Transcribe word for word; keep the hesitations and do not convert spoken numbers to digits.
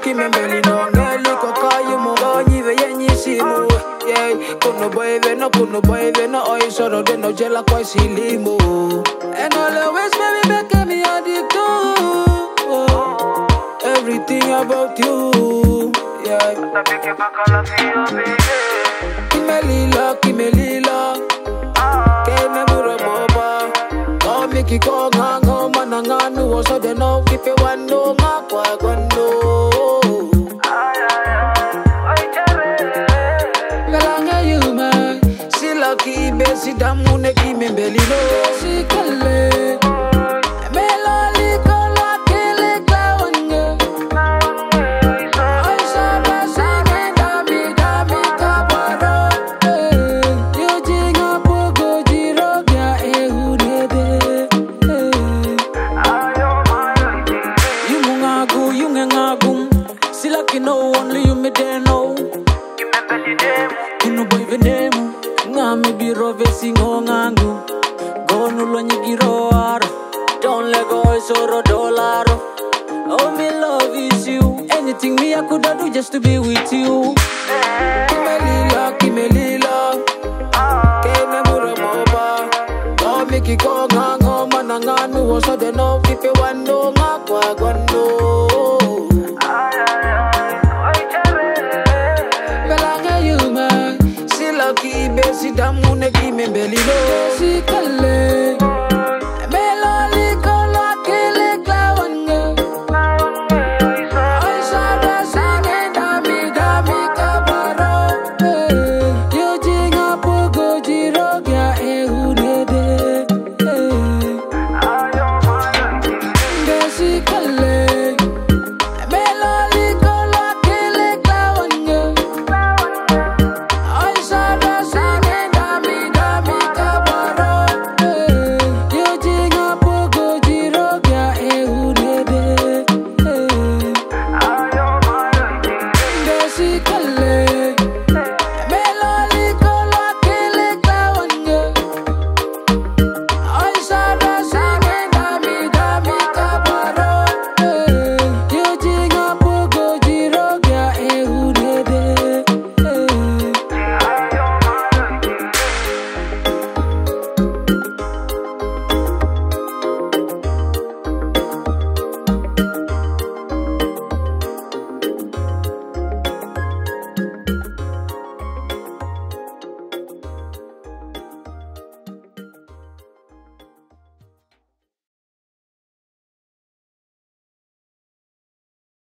kimembeli no ngeli kwa kayu mo nyive yenyi simu. Yeah, kuno boy veno, kuno boy veno, oi soro de no jela kwa silimo. And always baby make me addict to everything about you. Yeah, kimelila, kimelila, keme mura boba. Oh, Mickey ko ngango mananganu oso de no kipe wando makwa gwando. Galanga you man, si lucky be si damune kimembeli no si kale. Melali kola kele klawanga. I saw singing dami dami kaparo. You jinga pogo jiro gya ehudede. You mungagu you ngangagum. Si lucky no only you me de know. Kuno boy venemu ngame biro vesingo ngangu gonu lo nyigiro aro don't let go soro dolaro. Oh me love is you, anything me I could do just to be with you. Kimelila kimelila keme mura moba. Oh Mickey ko ngango mananganu oso de no kipe wando makwa gwando. Lucky besi damune kimembeli no si kale.